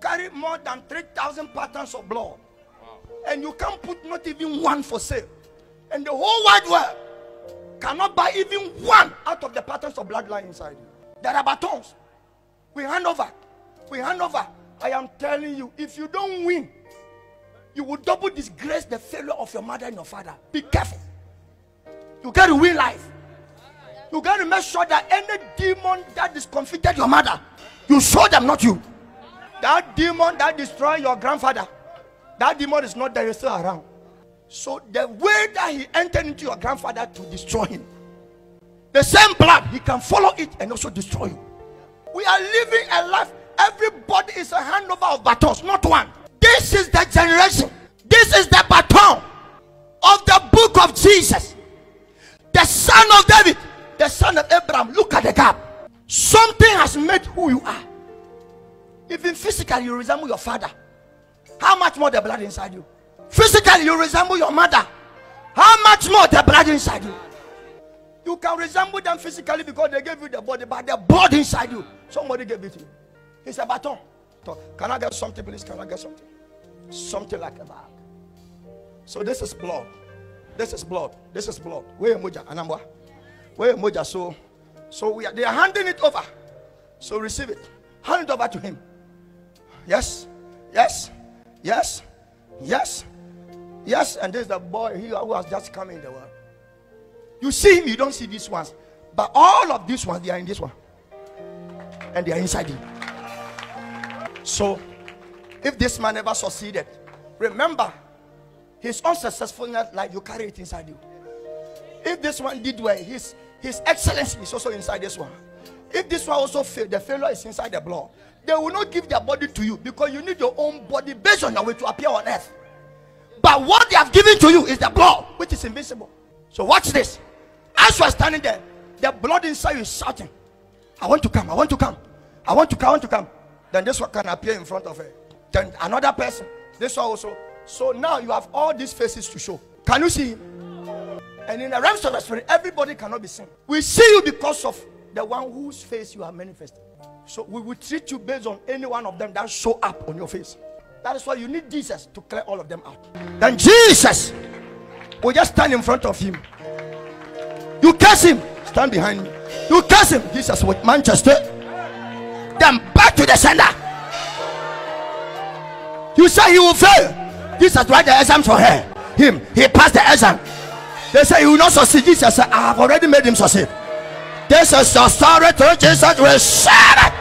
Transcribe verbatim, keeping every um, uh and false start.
carry more than three thousand patterns of blood. And you can't put not even one for sale. And the whole wide world cannot buy even one out of the patterns of bloodline inside you. There are batons. We hand over. We hand over. I am telling you, if you don't win, you will double disgrace the failure of your mother and your father. Be careful. You got to win life. You got to make sure that any demon that discomfited your mother, you show them, not you. That demon that destroyed your grandfather, that demon is not there, he's still around. So the way that he entered into your grandfather to destroy him, the same blood, he can follow it and also destroy you. We are living a life, everybody is a handover of batons, not one. This is the generation. This is the baton of the book of Jesus. The son of David, the son of Abraham. Look at the gap. Something has made who you are. Even physically you resemble your father. How much more the blood inside you? Physically you resemble your mother. How much more the blood inside you? You can resemble them physically because they gave you the body, but the blood inside you, somebody gave it to you. It's a baton. Can I get something, please? Can I get something? Something like a bag. So this is blood. This is blood. This is blood. Where moja anambwa? Where moja? So, so we are. They are handing it over. So receive it. Hand it over to him. Yes, yes, yes, yes, yes. And there's the boy here who has just come in the world. You see him. You don't see these ones, but all of these ones, they are in this one, and they are inside him. So, if this man ever succeeded, remember, his unsuccessfulness, like you carry it inside you. If this one did well, his his excellence is also inside this one. If this one also failed, the failure is inside the blood. They will not give their body to you because you need your own body based on your way to appear on earth. But what they have given to you is the blood, which is invisible. So watch this. As you are standing there, the blood inside you is shouting, I want to come, I want to come, I want to come, I want to come. Then this one can appear in front of her. Then another person, this one also. So now you have all these faces to show. Can you see him? And in the realms of the spirit, everybody cannot be seen. We see you because of the one whose face you are manifesting. So we will treat you based on any one of them that show up on your face. That is why you need Jesus to clear all of them out. Then Jesus will just stand in front of him. You curse him, stand behind me. You curse him, Jesus with Manchester. Then back to the sender. You say he will fail. Jesus write the exam for her. Him, he passed the exam. They say he will not succeed. Jesus said, I have already made him succeed. This is your story to Jesus. Receive it.